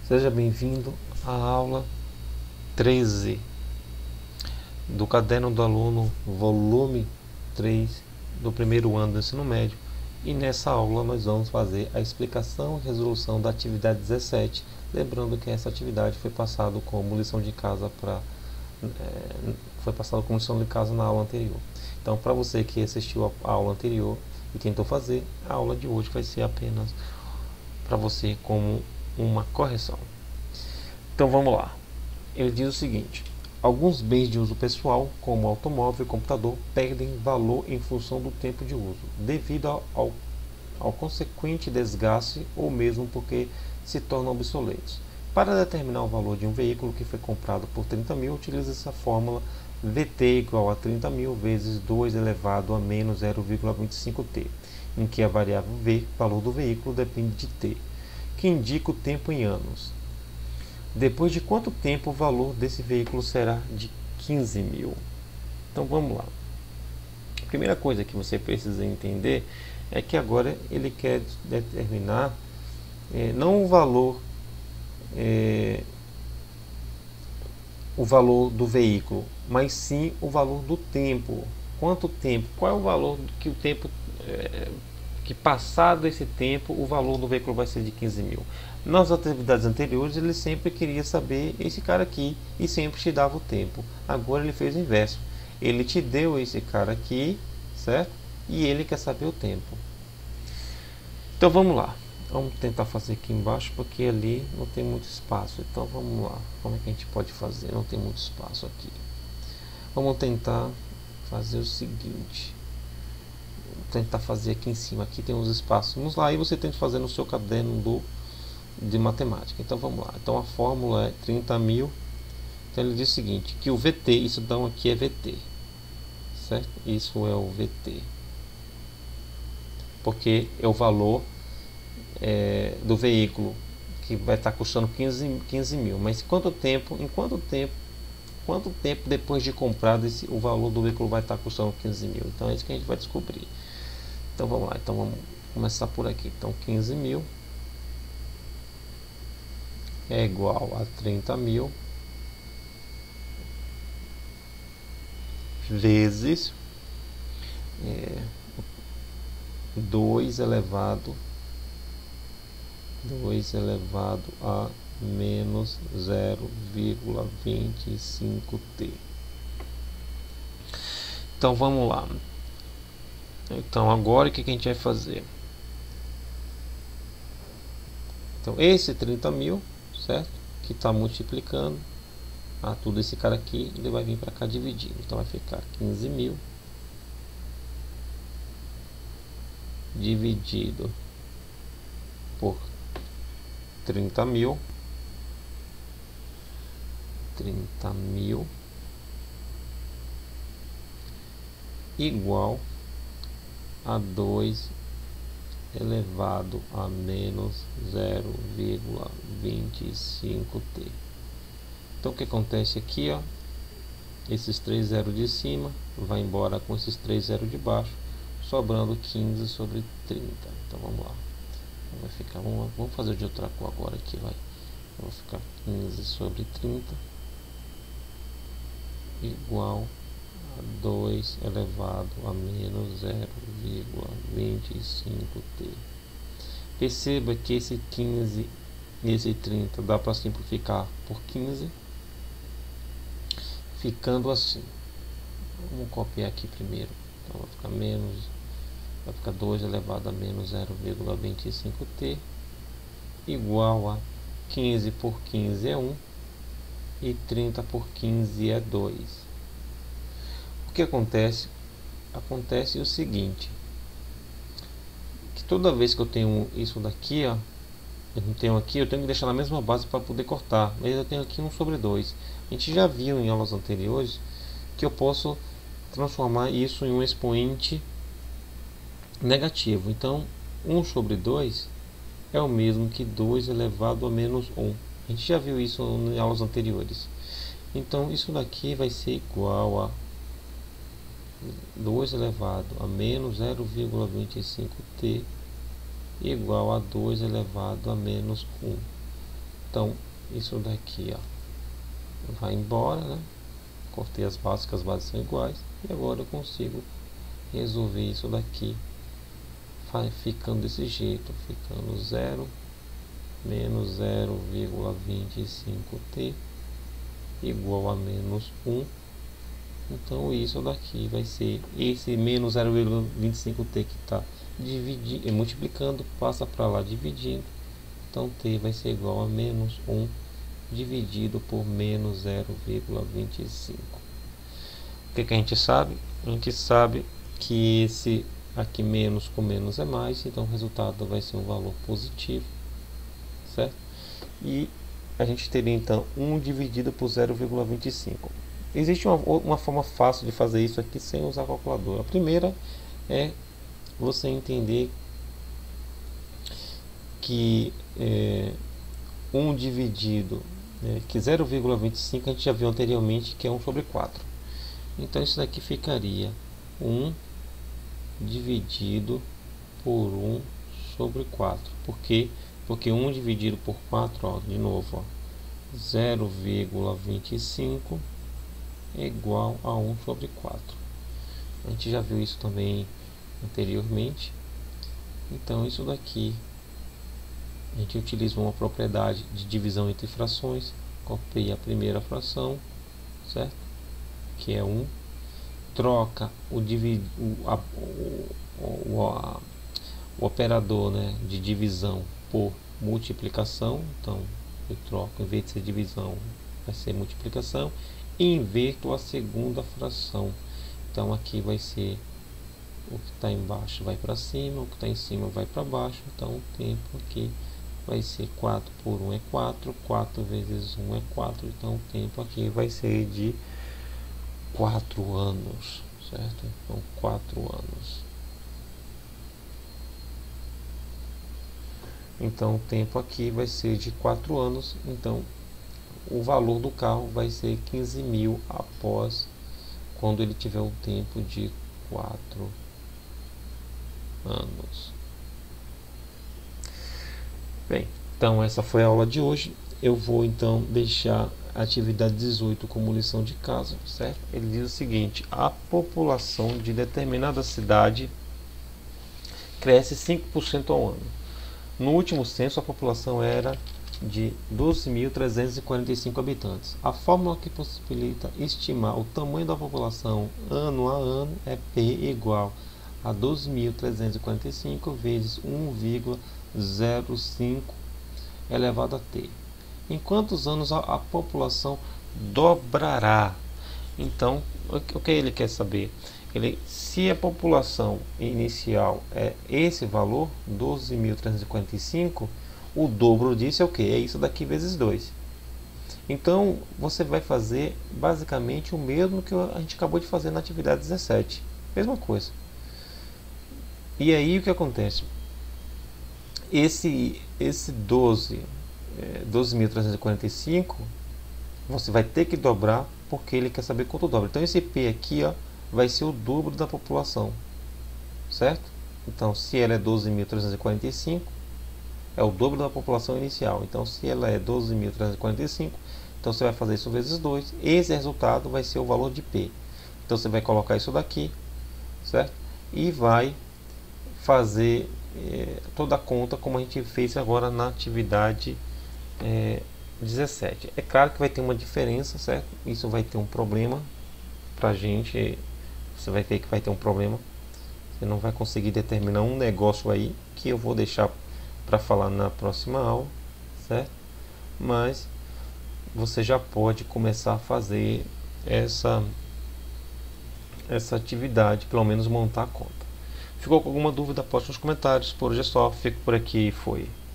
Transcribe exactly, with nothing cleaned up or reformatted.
Seja bem-vindo à aula treze do Caderno do Aluno, volume três do primeiro ano do ensino médio. E nessa aula nós vamos fazer a explicação e resolução da atividade dezessete. Lembrando que essa atividade foi passada como lição de casa para é, foi passada como lição de casa na aula anterior. Então, para você que assistiu a aula anterior e tentou fazer, a aula de hoje vai ser apenas para você como uma correção. Então vamos lá. Ele diz o seguinte: alguns bens de uso pessoal, como automóvel e computador, perdem valor em função do tempo de uso, devido ao, ao, ao consequente desgaste ou mesmo porque se tornam obsoletos. Para determinar o valor de um veículo que foi comprado por trinta mil, utiliza-se a fórmula V T igual a trinta mil vezes dois elevado a menos zero vírgula vinte e cinco T, em que a variável V, valor do veículo, depende de T, que indica o tempo em anos. Depois de quanto tempo o valor desse veículo será de quinze mil? Então vamos lá. A primeira coisa que você precisa entender é que agora ele quer determinar é, não o valor é, o valor do veículo, mas sim o valor do tempo. Quanto tempo? Qual é o valor que o tempo é, que passado esse tempo o valor do veículo vai ser de quinze mil? Nas atividades anteriores ele sempre queria saber esse cara aqui e sempre te dava o tempo. Agora ele fez o inverso. Ele te deu esse cara aqui, certo? E ele quer saber o tempo. Então vamos lá. Vamos tentar fazer aqui embaixo porque ali não tem muito espaço. Então vamos lá. Como é que a gente pode fazer? Não tem muito espaço aqui. Vamos tentar fazer o seguinte. Vou tentar fazer aqui em cima. Aqui tem uns espaços. Vamos lá e você tenta fazer no seu caderno do, de matemática. Então vamos lá. Então a fórmula é trinta mil. Então ele diz o seguinte, que o V T, isso então aqui é V T. Certo? Isso é o V T. Porque é o valor É, do veículo que vai estar custando quinze mil, mas quanto tempo, em quanto tempo, quanto tempo depois de comprado esse, o valor do veículo vai estar custando quinze mil? Então é isso que a gente vai descobrir. Então vamos lá, então vamos começar por aqui. Então quinze mil é igual a trinta mil vezes é, dois elevado dois elevado a menos zero vírgula vinte e cinco T. Então vamos lá. Então agora o que a gente vai fazer? Então esse trinta mil, certo? Que está multiplicando a tudo esse cara aqui, ele vai vir para cá dividindo. Então vai ficar quinze mil dividido por trinta mil, trinta mil igual a dois elevado a menos zero vírgula vinte e cinco T. Então o que acontece aqui, ó, esses três zeros de cima vai embora com esses três zeros de baixo, sobrando quinze sobre trinta. Então vamos lá. Vai ficar, vamos, vamos fazer de outra cor agora aqui, vai. Vai ficar quinze sobre trinta igual a dois elevado a menos zero vírgula vinte e cinco T. Perceba que esse quinze e esse trinta dá para simplificar por quinze, ficando assim. Vamos copiar aqui primeiro. Então vai ficar menos vai ficar dois elevado a menos zero vírgula vinte e cinco T igual a quinze por quinze é um e trinta por quinze é dois. O que acontece? Acontece o seguinte, que toda vez que eu tenho isso daqui, ó, eu não tenho aqui, eu tenho que deixar na mesma base para poder cortar, mas eu tenho aqui um sobre dois. A gente já viu em aulas anteriores que eu posso transformar isso em um expoente negativo. Então um sobre dois é o mesmo que dois elevado a menos um. A gente já viu isso em aulas anteriores. Então isso daqui vai ser igual a dois elevado a menos zero vírgula vinte e cinco T igual a dois elevado a menos um. Então isso daqui, ó, vai embora, né? Cortei as bases, que as bases são iguais, e agora eu consigo resolver isso daqui, ficando desse jeito, ficando zero menos zero vírgula vinte e cinco t igual a menos um. Então isso daqui vai ser esse menos zero vírgula vinte e cinco t que está dividindo, multiplicando, passa para lá dividindo. Então t vai ser igual a menos um dividido por menos zero vírgula vinte e cinco. O que, que a gente sabe? A gente sabe que esse aqui menos com menos é mais, então o resultado vai ser um valor positivo, certo? E a gente teria então um dividido por zero vírgula vinte e cinco. Existe uma, uma forma fácil de fazer isso aqui sem usar a calculadora. A primeira é você entender que é, um dividido, é, que zero vírgula vinte e cinco a gente já viu anteriormente que é um sobre quatro. Então isso daqui ficaria um dividido por um sobre quatro. Por quê? Porque um dividido por quatro, ó, de novo, zero vírgula vinte e cinco é igual a um sobre quatro. A gente já viu isso também anteriormente. Então isso daqui a gente utiliza uma propriedade de divisão entre frações. Copiei a primeira fração, certo? Que é um. Troca o, divi o, a, o, o, a, o operador, né, de divisão por multiplicação. Então eu troco, em vez de ser divisão, vai ser multiplicação. E inverto a segunda fração. Então aqui vai ser o que está embaixo vai para cima, o que está em cima vai para baixo. Então o tempo aqui vai ser quatro por um é quatro, quatro vezes um é quatro. Então o tempo aqui vai ser de quatro anos, certo? Então quatro anos. Então o tempo aqui vai ser de quatro anos. Então o valor do carro vai ser quinze mil após quando ele tiver um tempo de quatro anos. Bem, então essa foi a aula de hoje. Eu vou então deixar a atividade dezoito como lição de casa, certo? Ele diz o seguinte: a população de determinada cidade cresce cinco por cento ao ano. No último censo, a população era de doze mil trezentos e quarenta e cinco habitantes. A fórmula que possibilita estimar o tamanho da população ano a ano é P igual a doze mil trezentos e quarenta e cinco vezes um vírgula zero cinco elevado a t. Em quantos anos a, a população dobrará? Então, o que, o que ele quer saber? Ele, se a população inicial é esse valor, doze mil trezentos e quarenta e cinco, o dobro disso é o que? É isso daqui vezes dois. Então, você vai fazer basicamente o mesmo que a gente acabou de fazer na atividade dezessete. Mesma coisa. E aí o que acontece? Esse, esse doze, é, doze mil trezentos e quarenta e cinco, você vai ter que dobrar, porque ele quer saber quanto dobra. Então esse P aqui, ó, vai ser o dobro da população, certo? Então se ela é doze mil trezentos e quarenta e cinco, é o dobro da população inicial. Então se ela é doze mil trezentos e quarenta e cinco, então você vai fazer isso vezes dois. Esse resultado vai ser o valor de P. Então você vai colocar isso daqui, certo? E vai fazer é, toda a conta como a gente fez agora na atividade é, dezessete. É claro que vai ter uma diferença, certo? Isso vai ter um problema pra gente. Você vai ver que vai ter um problema. Você não vai conseguir determinar um negócio aí que eu vou deixar para falar na próxima aula, certo? Mas você já pode começar a fazer essa essa atividade, pelo menos montar a conta. Ficou com alguma dúvida? Poste nos comentários. Por hoje é só. Fico por aqui e foi.